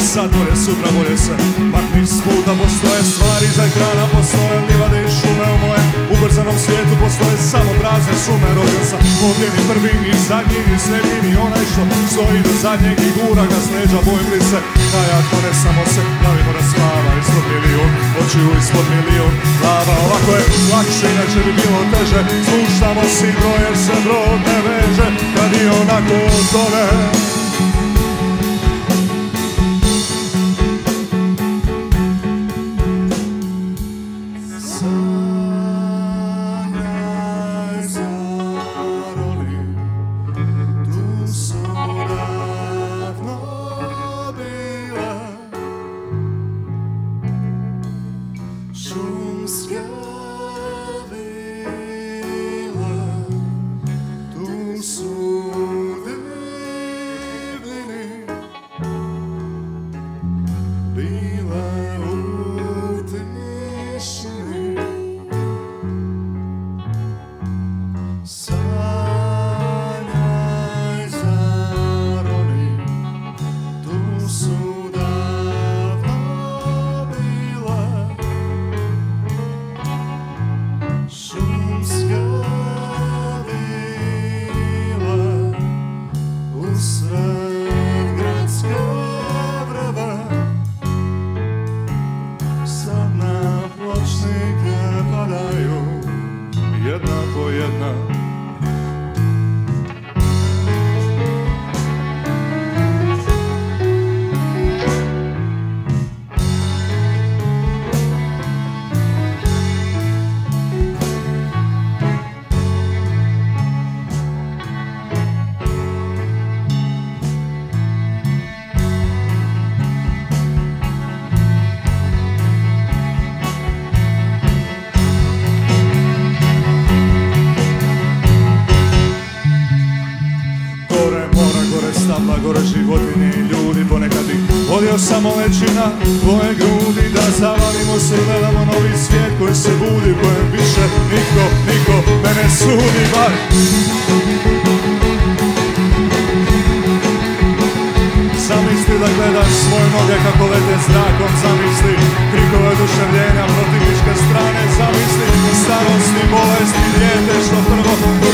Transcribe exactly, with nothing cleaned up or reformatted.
sad bolje, sutra bolje se makni s puta. Postoje stvari za ekrana, postoje livade i šume. U mojem ubrzanom svijetu postoje samo prazne šume. Rodio sam ovdje ni prvi, ni zadnji, ni srednji, ni onaj što stoji do zadnjeg i gura ga s leđa. Bojim li se da ja ne samo se javimo da slava ispod milijun, očiju ispod milijun lava. Ovako je lakše, inače bi bilo teže. Slušamo si bro jer se brod ne veže kad i onako tone. Šumske vile, tu su divljini, bile u tišini. Sanjaj zaroni, tu su šumske vile usred gradske vrbe. Sad na pločnike padaju jedna po jedna. Stamba, gore životinje i ljudi. Ponekad bih volio samo leći na tvoje grudi, da zavalimo se i gledamo novi svijet koji se budi, kojem više niko, niko me ne sudi. Bar zamisli da gledaš svoje noge kako lete zrakom. Zamisli krikove oduševljenja protivničke strane. Zamisli starost i bolest i dijete što prvo